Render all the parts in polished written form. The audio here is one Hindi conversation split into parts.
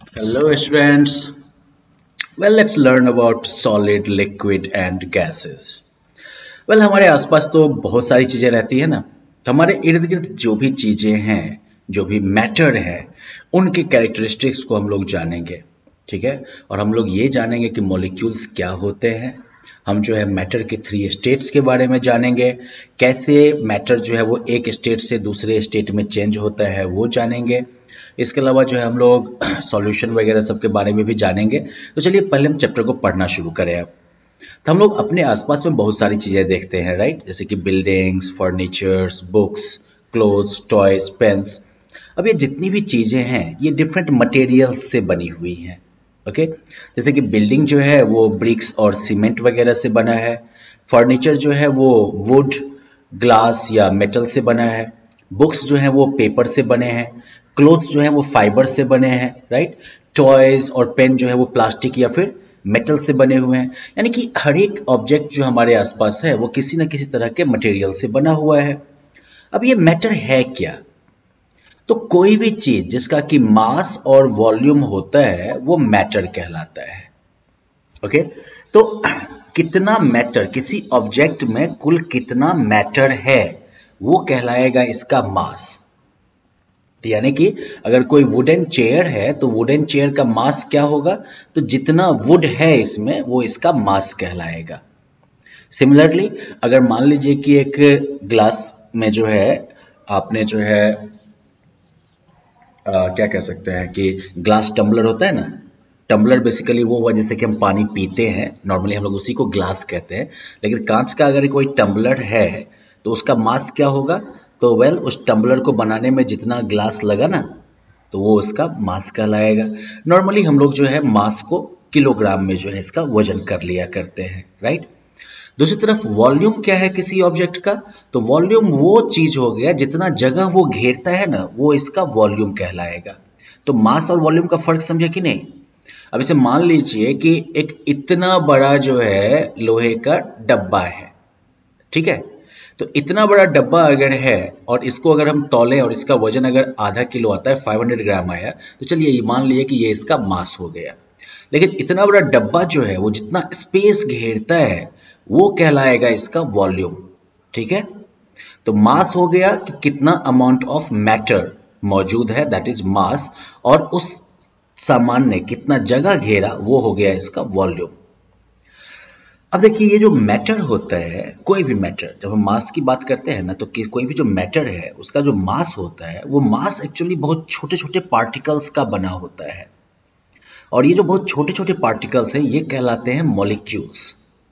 Hello students. Well, let's learn about solid, liquid and gases. Well, हमारे आसपास तो बहुत सारी चीजें रहती है ना। तो हमारे इर्द गिर्द जो भी चीजें हैं, जो भी मैटर है, उनके कैरेक्टरिस्टिक्स को हम लोग जानेंगे। ठीक है। और हम लोग ये जानेंगे कि मॉलिक्यूल्स क्या होते हैं। हम जो है मैटर के 3 स्टेट्स के बारे में जानेंगे। कैसे मैटर जो है वो एक स्टेट से दूसरे स्टेट में चेंज होता है वो जानेंगे। इसके अलावा जो है हम लोग सॉल्यूशन वगैरह सब के बारे में भी जानेंगे। तो चलिए पहले हम चैप्टर को पढ़ना शुरू करें अब। तो हम लोग अपने आसपास में बहुत सारी चीजें देखते हैं, राइट? जैसे कि buildings, furnitures, books, clothes, toys, pens. अब ये जितनी भी चीजें हैं ये डिफरेंट मटेरियल्स से बनी हुई हैं। ओके। जैसे कि बिल्डिंग जो है वो ब्रिक्स और सीमेंट वगैरह से बना है। फर्नीचर जो है वो वुड, ग्लास या मेटल से बना है। बुक्स जो है वो पेपर से बने हैं। क्लोथ्स जो है वो फाइबर से बने हैं, राइट? टॉयज और पेन जो है वो प्लास्टिक या फिर मेटल से बने हुए हैं। यानी कि हर एक ऑब्जेक्ट जो हमारे आसपास है वो किसी न किसी तरह के मटेरियल से बना हुआ है। अब ये मैटर है क्या? तो कोई भी चीज जिसका कि मास और वॉल्यूम होता है वो मैटर कहलाता है। ओके। तो कितना मैटर, किसी ऑब्जेक्ट में कुल कितना मैटर है वो कहलाएगा इसका मास। यानी कि अगर कोई वुडन चेयर है तो वुडन चेयर का मास क्या होगा? तो जितना वुड है इसमें वो इसका मास कहलाएगा। सिमिलरली अगर मान लीजिए कि एक ग्लास में जो है आपने जो है क्या कह सकते हैं कि ग्लास टम्बलर होता है ना। टम्बलर बेसिकली वो हुआ जैसे कि हम पानी पीते हैं, नॉर्मली हम लोग उसी को ग्लास कहते हैं। लेकिन कांच का अगर कोई टम्बलर है तो उसका मास क्या होगा? तो उस टम्बलर को बनाने में जितना ग्लास लगा ना तो वो उसका मास कहलाएगा। नॉर्मली हम लोग जो है मास को किलोग्राम में जो है इसका वजन कर लिया करते हैं, राइट? दूसरी तरफ वॉल्यूम क्या है किसी ऑब्जेक्ट का? तो वॉल्यूम वो चीज हो गया जितना जगह वो घेरता है ना वो इसका वॉल्यूम कहलाएगा। तो मास और वॉल्यूम का फर्क समझे कि नहीं? अब इसे मान लीजिए कि एक इतना बड़ा जो है लोहे का डब्बा है, ठीक है? तो इतना बड़ा डब्बा अगर है और इसको अगर हम तौलें और इसका वजन अगर आधा किलो आता है, 500 ग्राम आया, तो चलिए ये मान लिए कि ये इसका मास हो गया। लेकिन इतना बड़ा डब्बा जो है वो जितना स्पेस घेरता है वो कहलाएगा इसका वॉल्यूम। ठीक है। तो मास हो गया कि कितना अमाउंट ऑफ मैटर मौजूद है, दैट इज मास। और उस सामान ने कितना जगह घेरा वो हो गया इसका वॉल्यूम। अब देखिए ये जो मैटर होता है, कोई भी मैटर, जब हम मास की बात करते हैं ना तो कोई भी जो मैटर है उसका जो मास होता है वो मास एक्चुअली बहुत छोटे छोटे पार्टिकल्स का बना होता है। और ये जो बहुत छोटे छोटे पार्टिकल्स हैं ये कहलाते हैं मॉलिक्यूल्स।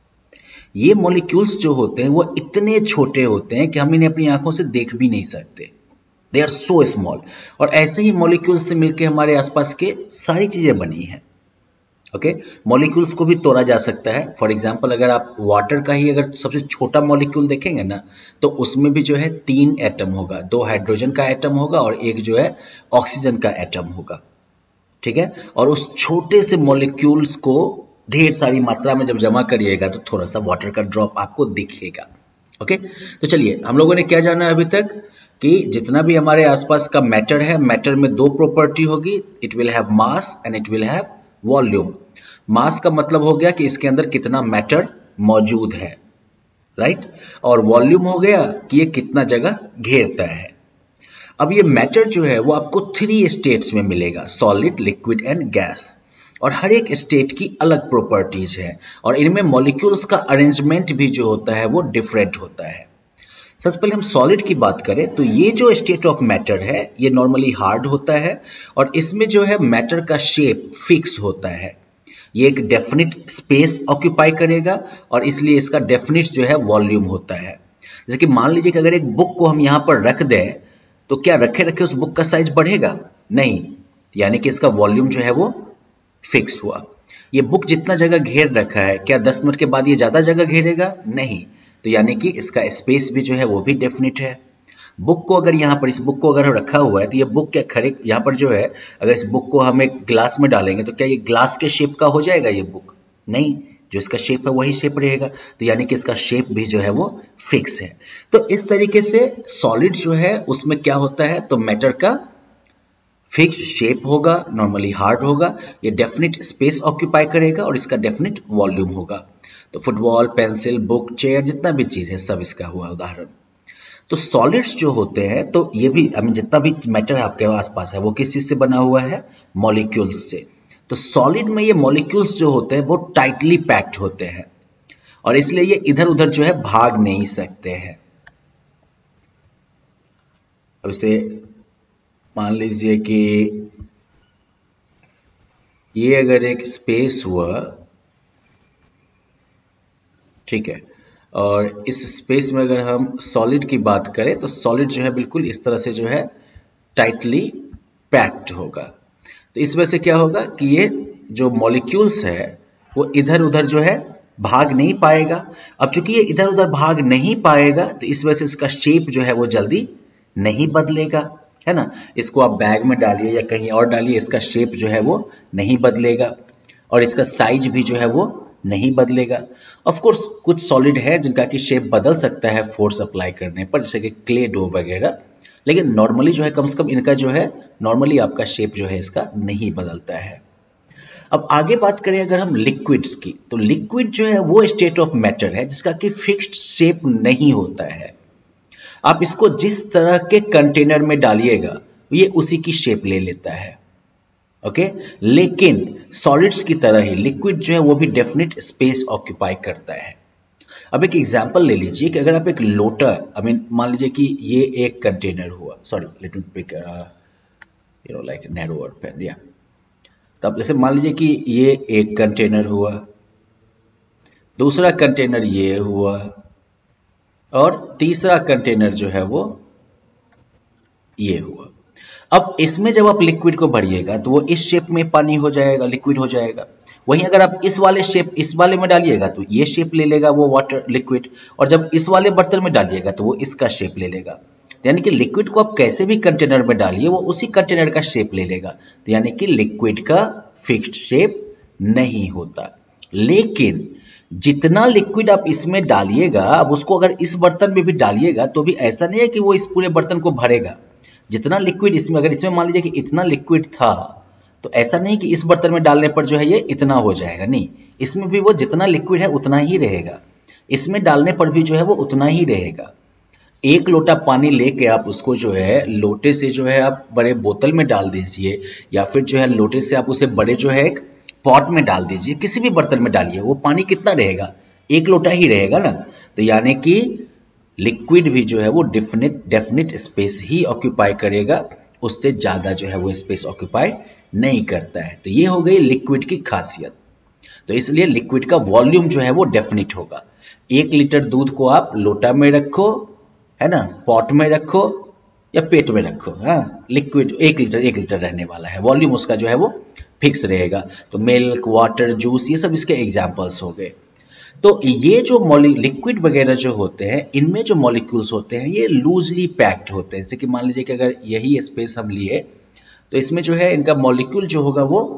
ये मॉलिक्यूल्स जो होते हैं वो इतने छोटे होते हैं कि हम इन्हें अपनी आंखों से देख भी नहीं सकते। They are so small. और ऐसे ही मॉलिक्यूल्स से मिलकर हमारे आसपास के सारी चीजें बनी हैं। ओके। मॉलिक्यूल्स को भी तोड़ा जा सकता है। फॉर एग्जांपल अगर आप वाटर का ही अगर सबसे छोटा मॉलिक्यूल देखेंगे ना तो उसमें भी जो है 3 एटम होगा, 2 हाइड्रोजन का एटम होगा और एक जो है ऑक्सीजन का एटम होगा। ठीक है। और उस छोटे से मॉलिक्यूल्स को ढेर सारी मात्रा में जब जमा करिएगा तो थोड़ा सा वाटर का ड्रॉप आपको दिखेगा। ओके। तो चलिए हम लोगों ने क्या जाना है अभी तक कि जितना भी हमारे आसपास का मैटर है, मैटर में 2 प्रॉपर्टी होगी, it will have mass and it will have volume. Mass का मतलब हो गया कि इसके अंदर कितना मैटर मौजूद है, राइट? और वॉल्यूम हो गया कि ये कितना जगह घेरता है। अब ये मैटर जो है वो आपको 3 स्टेट्स में मिलेगा, सॉलिड, लिक्विड एंड गैस। और हर एक स्टेट की अलग प्रॉपर्टीज है और इनमें मॉलिक्यूल्स का अरेंजमेंट भी जो होता है वो डिफरेंट होता है। सबसे पहले हम सॉलिड की बात करें तो ये जो स्टेट ऑफ मैटर है ये नॉर्मली हार्ड होता है और इसमें जो है मैटर का शेप फिक्स होता है। ये एक डेफिनिट स्पेस ऑक्यूपाई करेगा और इसलिए इसका डेफिनिट जो है वॉल्यूम होता है। जैसे कि मान लीजिए कि अगर एक बुक को हम यहाँ पर रख दें तो क्या रखे रखे उस बुक का साइज बढ़ेगा? नहीं। यानी कि इसका वॉल्यूम जो है वो फिक्स हुआ। ये बुक जितना जगह घेर रखा है क्या 10 मिनट के बाद ये ज्यादा जगह घेरेगा? नहीं। तो यानी कि इसका स्पेस भी जो है वो भी डेफिनिट है। बुक को अगर यहाँ पर, इस बुक को अगर रखा हुआ है तो ये बुक क्या खड़े यहाँ पर जो है, अगर इस बुक को हम एक ग्लास में डालेंगे तो क्या ये ग्लास के शेप का हो जाएगा ये बुक? नहीं। जो इसका शेप है वही शेप रहेगा। तो यानी कि इसका शेप भी जो है वो फिक्स है। तो इस तरीके से सॉलिड जो है उसमें क्या होता है तो मैटर का फिक्स्ड शेप होगा, नॉर्मली हार्ड होगा, ये डेफिनेट स्पेस ऑक्यूपाई करेगा और इसका डेफिनेट वॉल्यूम होगा। तो फुटबॉल, पेंसिल, बुक, चेयर, जितना भी चीज है सब इसका हुआ उदाहरण। तो सॉलिड्स जो होते हैं, तो ये भी जितना भी मैटर आपके आसपास है वो किस चीज से बना हुआ है? मॉलिक्यूल्स से। तो सॉलिड में ये मॉलिक्यूल्स जो होते हैं वो टाइटली पैक्ड होते हैं और इसलिए ये इधर उधर जो है भाग नहीं सकते हैं। अब इसे मान लीजिए कि ये अगर एक स्पेस हुआ, ठीक है, और इस स्पेस में अगर हम सॉलिड की बात करें तो सॉलिड जो है बिल्कुल इस तरह से जो है टाइटली पैक्ड होगा। तो इस वजह से क्या होगा कि ये जो मॉलिक्यूल्स है वो इधर उधर जो है भाग नहीं पाएगा। अब चूंकि ये इधर उधर भाग नहीं पाएगा तो इस वजह से इसका शेप जो है वो जल्दी नहीं बदलेगा, है ना। इसको आप बैग में डालिए या कहीं और डालिए, इसका शेप जो है वो नहीं बदलेगा और इसका साइज भी जो है वो नहीं बदलेगा। ऑफ कोर्स कुछ सॉलिड है जिनका कि शेप बदल सकता है फोर्स अप्लाई करने पर, जैसे कि क्ले डो वगैरह, लेकिन नॉर्मली जो है कम से कम इनका जो है नॉर्मली आपका शेप जो है इसका नहीं बदलता है। अब आगे बात करें अगर हम लिक्विड्स की, तो लिक्विड जो है वो स्टेट ऑफ मैटर है जिसका कि फिक्स्ड शेप नहीं होता है। आप इसको जिस तरह के कंटेनर में डालिएगा ये उसी की शेप ले लेता है, ओके। लेकिन सॉलिड्स की तरह ही लिक्विड जो है वो भी डेफिनेट स्पेस ऑक्यूपाई करता है। अब एक एग्जांपल ले लीजिए कि अगर आप एक लोटा, मान लीजिए कि ये एक कंटेनर हुआ, sorry let me pick like narrower pen, या तब जैसे मान लीजिए कि ये एक कंटेनर हुआ, दूसरा कंटेनर ये हुआ और तीसरा कंटेनर जो है वो ये हुआ। अब इसमें जब आप लिक्विड को भरिएगा तो वो इस शेप में पानी हो जाएगा, लिक्विड हो जाएगा। वहीं अगर आप इस वाले शेप इस वाले में डालिएगा तो ये शेप ले लेगा वो वाटर लिक्विड, और जब इस वाले बर्तन में डालिएगा तो वो इसका शेप ले लेगा। यानी कि लिक्विड को आप कैसे भी कंटेनर में डालिए वो उसी कंटेनर का शेप ले लेगा। तो यानी कि लिक्विड का फिक्स्ड शेप नहीं होता। लेकिन जितना लिक्विड आप इसमें डालिएगा, अब उसको अगर इस बर्तन में भी डालिएगा तो भी ऐसा नहीं है कि वो इस पूरे बर्तन को भरेगा। जितना लिक्विड इसमें, अगर इसमें मान लीजिए कि इतना लिक्विड था तो ऐसा नहीं कि इस बर्तन में डालने पर जो है ये इतना हो जाएगा, नहीं, इसमें भी वो जितना लिक्विड है उतना ही रहेगा, इसमें डालने पर भी जो है वो उतना ही रहेगा। एक लोटा पानी लेके आप उसको जो है लोटे से जो है आप बड़े बोतल में डाल दीजिए, या फिर जो है लोटे से आप उसे बड़े जो है एक पॉट में डाल दीजिए, किसी भी बर्तन में डालिए, वो पानी कितना रहेगा? एक लोटा ही रहेगा ना। तो यानी कि लिक्विड भी जो है वो डेफिनेट स्पेस ही ऑक्यूपाई करेगा, उससे ज्यादा जो है वो स्पेस ऑक्यूपाई नहीं करता है। तो ये हो गई लिक्विड की खासियत। तो इसलिए लिक्विड का वॉल्यूम जो है वो डेफिनेट होगा। 1 लीटर दूध को आप लोटा में रखो, है ना, पॉट में रखो या पेट में रखो, हाँ, लिक्विड 1 लीटर रहने वाला है, वॉल्यूम उसका जो है वो फिक्स रहेगा। तो मिल्क, वाटर, जूस, ये सब इसके एग्जाम्पल्स हो गए। तो ये जो लिक्विड वगैरह जो होते हैं इनमें जो मॉलिक्यूल्स होते हैं ये लूजली पैक्ड होते हैं। जैसे कि मान लीजिए कि अगर यही स्पेस हम लिए तो इसमें जो है इनका मॉलिक्यूल जो होगा वो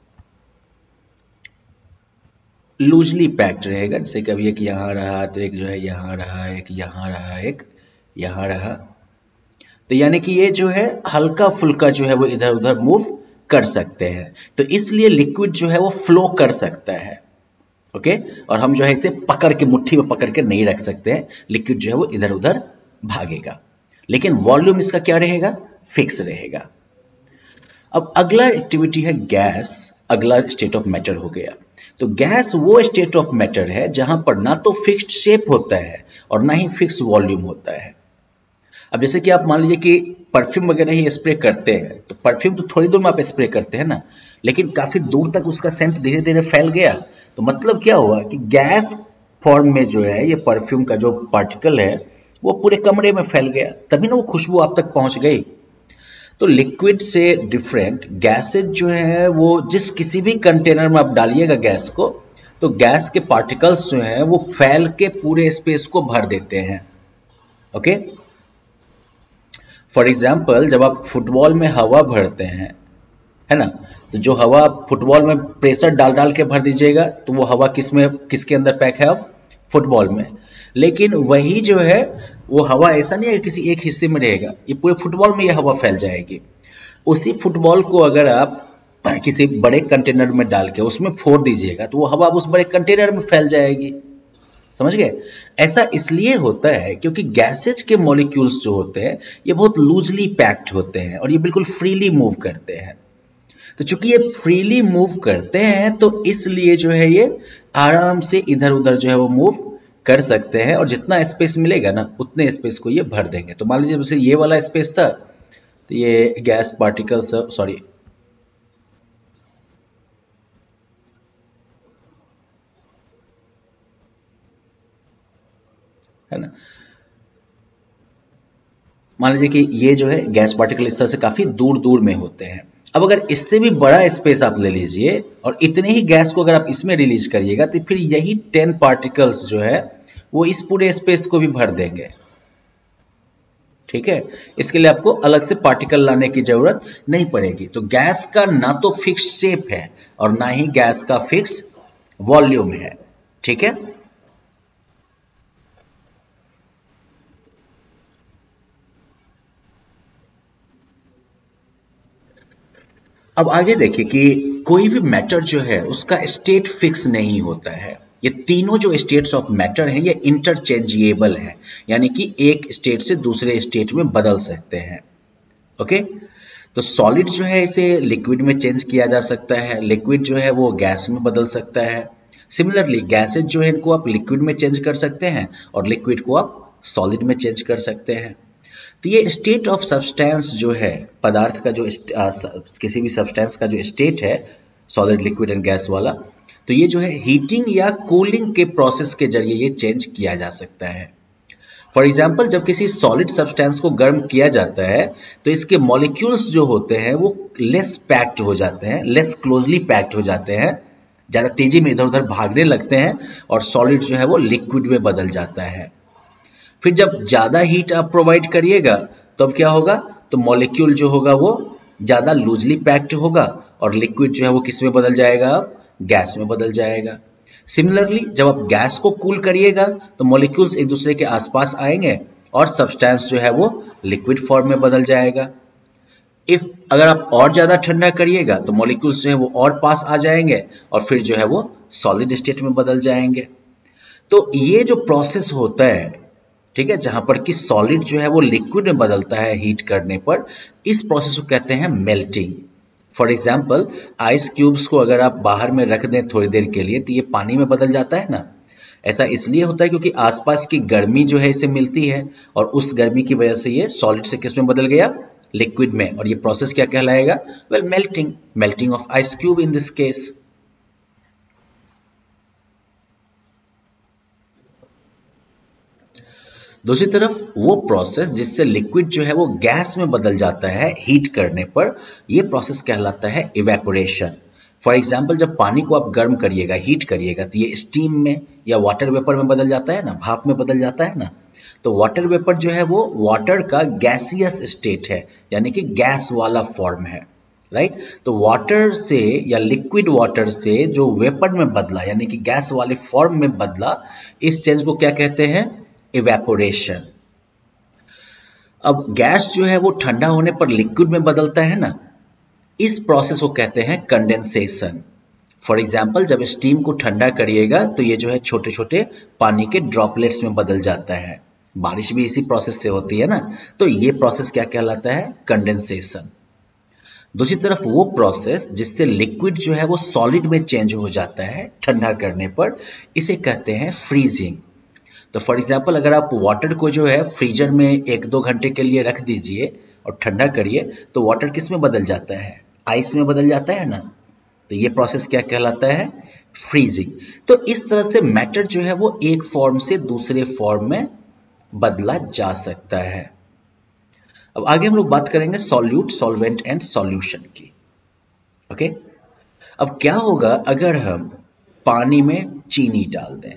लूजली पैक्ड रहेगा। जैसे कि अभी एक यहाँ रहा तो एक जो है यहाँ रहा, एक यहाँ रहा, एक यहाँ रहा। तो यानी कि ये जो है हल्का फुल्का जो है वो इधर उधर मूव कर सकते हैं। तो इसलिए लिक्विड जो है वो फ्लो कर सकता है, ओके। और हम जो है इसे पकड़ के मुट्ठी में पकड़ के नहीं रख सकते हैं, लिक्विड जो है वो इधर उधर भागेगा, लेकिन वॉल्यूम इसका क्या रहेगा? फिक्स रहेगा। अब अगला एक्टिविटी है गैस। अगला स्टेट ऑफ मैटर हो गया। तो गैस वो स्टेट ऑफ मैटर है जहां पर ना तो फिक्स्ड शेप होता है और ना ही फिक्स वॉल्यूम होता है। अब जैसे कि आप मान लीजिए कि परफ्यूम वगैरह ही स्प्रे करते हैं, तो परफ्यूम तो थोड़ी दूर में आप स्प्रे करते हैं ना, लेकिन काफी दूर तक उसका सेंट धीरे धीरे फैल गया। तो मतलब क्या हुआ कि गैस फॉर्म में जो है ये परफ्यूम का जो पार्टिकल है वो पूरे कमरे में फैल गया, तभी ना वो खुशबू आप तक पहुंच गई। तो लिक्विड से डिफरेंट गैसेज जो है वो जिस किसी भी कंटेनर में आप डालिएगा गैस को, तो गैस के पार्टिकल्स जो है वो फैल के पूरे स्पेस को भर देते हैं, ओके। फॉर एग्जाम्पल जब आप फुटबॉल में हवा भरते हैं, है ना, तो जो हवा फुटबॉल में प्रेशर डाल डाल के भर दीजिएगा तो वो हवा किसके अंदर पैक है? अब फुटबॉल में। लेकिन वही जो है वो हवा ऐसा नहीं है किसी एक हिस्से में रहेगा, ये पूरे फुटबॉल में ये हवा फैल जाएगी। उसी फुटबॉल को अगर आप किसी बड़े कंटेनर में डाल के उसमें फोड़ दीजिएगा तो वो हवा उस बड़े कंटेनर में फैल जाएगी। समझ गए? ऐसा इसलिए होता है क्योंकि गैसेज के मॉलिक्यूल्स जो होते हैं ये बहुत लूजली पैक्ड होते हैं और ये बिल्कुल फ्रीली मूव करते हैं। तो चूंकि ये फ्रीली मूव करते हैं तो इसलिए जो है ये आराम से इधर उधर जो है वो मूव कर सकते हैं और जितना स्पेस मिलेगा ना उतने स्पेस को ये भर देंगे। तो मान लीजिए जैसे ये वाला स्पेस था तो ये गैस पार्टिकल्स, सॉरी है ना, मान लीजिए कि ये जो है गैस पार्टिकल इस तरह से काफी दूर दूर में होते हैं। अब अगर इससे भी बड़ा स्पेस आप ले लीजिए और इतने ही गैस को अगर आप इसमें रिलीज करिएगा तो फिर यही 10 पार्टिकल्स जो है वो इस पूरे स्पेस को भी भर देंगे। ठीक है, इसके लिए आपको अलग से पार्टिकल लाने की जरूरत नहीं पड़ेगी। तो गैस का ना तो फिक्स शेप है और ना ही गैस का फिक्स वॉल्यूम है। ठीक है, अब आगे देखिए कि कोई भी मैटर जो है उसका स्टेट फिक्स नहीं होता है। ये तीनों जो स्टेट्स ऑफ मैटर हैं ये इंटरचेंजेबल हैं, यानी कि एक स्टेट से दूसरे स्टेट में बदल सकते हैं। ओके, तो सॉलिड जो है इसे लिक्विड में चेंज किया जा सकता है, लिक्विड जो है वो गैस में बदल सकता है। सिमिलरली गैसेज जो है इनको आप लिक्विड में चेंज कर सकते हैं और लिक्विड को आप सॉलिड में चेंज कर सकते हैं। तो ये स्टेट ऑफ सब्सटेंस जो है पदार्थ का, जो किसी भी सब्सटेंस का जो स्टेट है सॉलिड, लिक्विड एंड गैस वाला, तो ये जो है हीटिंग या कूलिंग के प्रोसेस के जरिए ये चेंज किया जा सकता है। फॉर एग्जाम्पल जब किसी सॉलिड सब्सटेंस को गर्म किया जाता है तो इसके मॉलिक्यूल्स जो होते हैं वो लेस पैक्ड हो जाते हैं, लेस क्लोजली पैक्ड हो जाते हैं, ज्यादा तेजी में इधर उधर भागने लगते हैं और सॉलिड जो है वो लिक्विड में बदल जाता है। फिर जब ज्यादा हीट आप प्रोवाइड करिएगा तो अब क्या होगा, तो मॉलिक्यूल जो होगा वो ज्यादा लूजली पैक्ड होगा और लिक्विड जो है वो किस में बदल जाएगा, अब गैस में बदल जाएगा। सिमिलरली जब आप गैस को कूल करिएगा तो मॉलिक्यूल्स एक दूसरे के आसपास आएंगे और सब्सटेंस जो है वो लिक्विड फॉर्म में बदल जाएगा। इफ अगर आप और ज्यादा ठंडा करिएगा तो मॉलिक्यूल्स जो है वो और पास आ जाएंगे और फिर जो है वो सॉलिड स्टेट में बदल जाएंगे। तो ये जो प्रोसेस होता है, ठीक है, जहां पर कि सॉलिड जो है वो लिक्विड में बदलता है हीट करने पर, इस प्रोसेस को कहते हैं melting. For example ice cubes को अगर आप बाहर में रख दें थोड़ी देर के लिए तो ये पानी में बदल जाता है ना। ऐसा इसलिए होता है क्योंकि आसपास की गर्मी जो है इसे मिलती है और उस गर्मी की वजह से ये सॉलिड से किस में बदल गया, लिक्विड में। और ये प्रोसेस क्या कहलाएगा, well melting, melting of ice cube in this case. दूसरी तरफ वो प्रोसेस जिससे लिक्विड जो है वो गैस में बदल जाता है हीट करने पर, यह प्रोसेस कहलाता है इवेपोरेशन। फॉर एग्जाम्पल जब पानी को आप गर्म करिएगा, हीट करिएगा, तो ये स्टीम में या वाटर वेपर में बदल जाता है ना, भाप में बदल जाता है ना। तो वाटर वेपर जो है वो वाटर का गैसियस स्टेट है, यानी कि गैस वाला फॉर्म है, राइट। तो वाटर से या लिक्विड वाटर से जो वेपर में बदला यानी कि गैस वाले फॉर्म में बदला, इस चेंज को क्या कहते हैं, इवेपोरेशन। अब गैस जो है वो ठंडा होने पर लिक्विड में बदलता है ना, इस प्रोसेस को कहते हैं कंडेंसेशन। फॉर एग्जाम्पल जब स्टीम को ठंडा करिएगा तो ये जो है छोटे छोटे पानी के ड्रॉपलेट्स में बदल जाता है। बारिश भी इसी प्रोसेस से होती है ना, तो ये प्रोसेस क्या कहलाता है, कंडेंसेशन। दूसरी तरफ वो प्रोसेस जिससे लिक्विड जो है वो सॉलिड में चेंज हो जाता है ठंडा करने पर, इसे कहते हैं फ्रीजिंग। तो फॉर एग्जाम्पल अगर आप वाटर को जो है फ्रीजर में 1-2 घंटे के लिए रख दीजिए और ठंडा करिए तो वाटर किस में बदल जाता है, आइस में बदल जाता है ना। तो ये प्रोसेस क्या कहलाता है, फ्रीजिंग। तो इस तरह से मैटर जो है वो एक फॉर्म से दूसरे फॉर्म में बदला जा सकता है। अब आगे हम लोग बात करेंगे सॉल्यूट, सॉल्वेंट एंड सॉल्यूशन की। ओके, अब क्या होगा अगर हम पानी में चीनी डाल दें।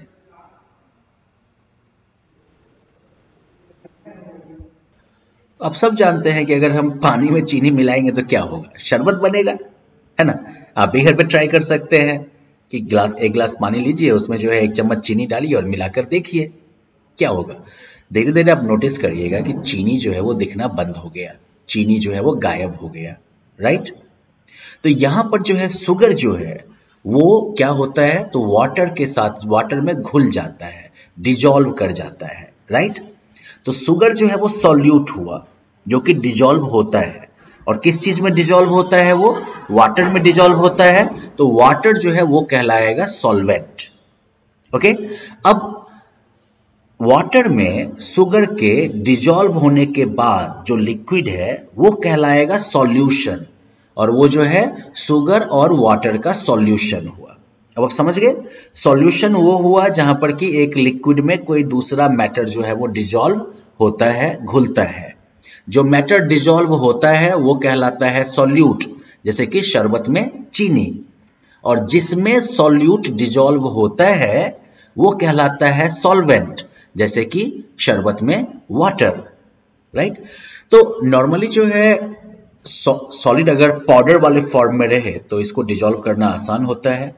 आप सब जानते हैं कि अगर हम पानी में चीनी मिलाएंगे तो क्या होगा, शरबत बनेगा, है ना। आप भी घर पे ट्राई कर सकते हैं कि एक गिलास पानी लीजिए, उसमें जो है 1 चम्मच चीनी डालिए और मिलाकर देखिए क्या होगा। धीरे धीरे आप नोटिस करिएगा कि चीनी जो है वो दिखना बंद हो गया, चीनी जो है वो गायब हो गया। राइट। तो यहां पर जो है शुगर जो है वो क्या होता है, तो वाटर के साथ, वाटर में घुल जाता है, डिजॉल्व कर जाता है, राइट। तो शुगर जो है वो सॉल्यूट हुआ, जो कि डिजॉल्व होता है। और किस चीज में डिजॉल्व होता है, वो वाटर में डिजॉल्व होता है। तो वाटर जो है वो कहलाएगा सॉल्वेंट। ओके, अब वाटर में शुगर के डिजॉल्व होने के बाद जो लिक्विड है वो कहलाएगा सॉल्यूशन, और वो जो है शुगर और वाटर का सॉल्यूशन हुआ। अब आप समझ गए, सॉल्यूशन वो हुआ जहां पर कि एक लिक्विड में कोई दूसरा मैटर जो है वो डिजॉल्व होता है, घुलता है। जो मैटर डिजॉल्व होता है वो कहलाता है सॉल्यूट, जैसे कि शरबत में चीनी। और जिसमें सॉल्यूट डिजॉल्व होता है वो कहलाता है सॉल्वेंट, जैसे कि शरबत में वाटर, राइट। तो नॉर्मली जो है सॉलिड अगर पाउडर वाले फॉर्म में रहे तो इसको डिजॉल्व करना आसान होता है,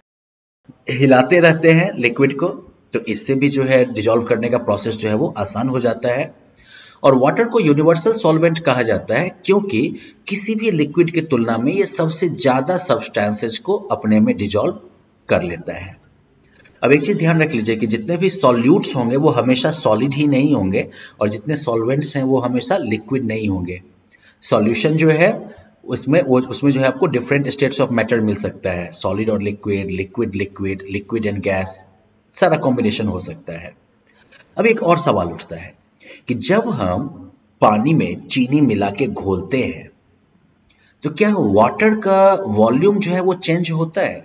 हिलाते रहते हैं लिक्विड को, तो इससे भी जो है डिजॉल्व करने का प्रोसेस जो है वो आसान हो जाता है। और वाटर को यूनिवर्सल सॉल्वेंट कहा जाता है क्योंकि किसी भी लिक्विड की तुलना में ये सबसे ज्यादा सब्सटेंसेस को अपने में डिजॉल्व कर लेता है। अब एक चीज ध्यान रख लीजिए कि जितने भी सॉल्यूट्स होंगे वो हमेशा सॉलिड ही नहीं होंगे, और जितने सॉल्वेंट्स हैं वो हमेशा लिक्विड नहीं होंगे। सॉल्यूशन जो है उसमें जो है आपको डिफरेंट स्टेट्स ऑफ मैटर मिल सकता है, सॉलिड और liquid, liquid liquid, liquid and gas, सारा कॉम्बिनेशन हो सकता है। अब एक और सवाल उठता है कि जब हम पानी में चीनी मिला के घोलते हैं तो क्या वाटर का वॉल्यूम जो है वो चेंज होता है?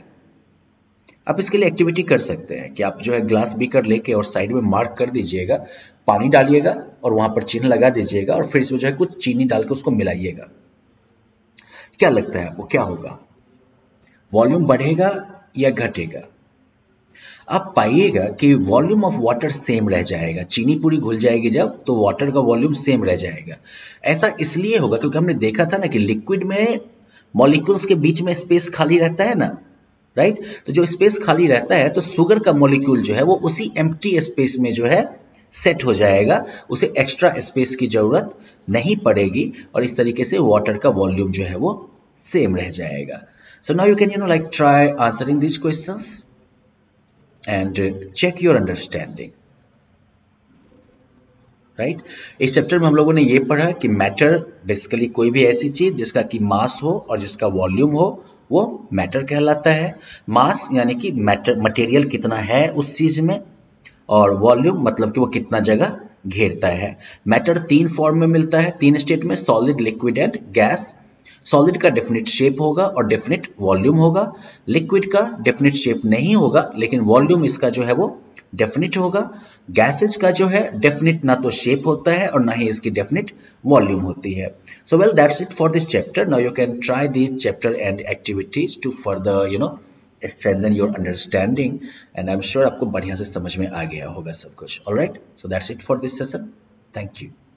आप इसके लिए एक्टिविटी कर सकते हैं कि आप जो है ग्लास बीकर लेके और साइड में मार्क कर दीजिएगा, पानी डालिएगा और वहां पर चिन्ह लगा दीजिएगा और फिर इसमें जो है कुछ चीनी डाल के उसको मिलाइएगा। क्या लगता है आपको क्या होगा, वॉल्यूम बढ़ेगा या घटेगा? आप पाइएगा कि वॉल्यूम ऑफ वाटर सेम रह जाएगा, चीनी पूरी घुल जाएगी जब, तो वाटर का वॉल्यूम सेम रह जाएगा। ऐसा इसलिए होगा क्योंकि हमने देखा था ना कि लिक्विड में मॉलिक्यूल्स के बीच में स्पेस खाली रहता है ना, राइट। तो जो स्पेस खाली रहता है तो शुगर का मॉलिक्यूल जो है वो उसी एम्प्टी स्पेस में जो है सेट हो जाएगा, उसे एक्स्ट्रा स्पेस की जरूरत नहीं पड़ेगी, और इस तरीके से वाटर का वॉल्यूम जो है वो सेम रह जाएगा। So now you can like try answering these questions and check your understanding, right? इस चैप्टर में हम लोगों ने ये पढ़ा कि मैटर बेसिकली कोई भी ऐसी चीज जिसका कि मास हो और जिसका वॉल्यूम हो वो मैटर कहलाता है। मास यानी कि मैटर, मटेरियल कितना है उस चीज में, और वॉल्यूम मतलब कि वो कितना जगह घेरता है। मैटर तीन फॉर्म में मिलता है, तीन स्टेट में, solid, liquid and gas. Solid का डेफिनेट शेप होगा और डेफिनेट वॉल्यूम होगा, लिक्विड का डेफिनेट शेप नहीं होगा लेकिन वॉल्यूम इसका जो है वो डेफिनेट होगा। गैसेज का जो है डेफिनेट ना तो शेप होता है और ना ही इसकी डेफिनेट वॉल्यूम होती है। So well that's it for this chapter. Now you can try this chapter and activities to further strengthen your understanding, and I'm sure आपको बढ़िया से समझ में आ गया होगा सब कुछ। All right, so that's it for this session. Thank you.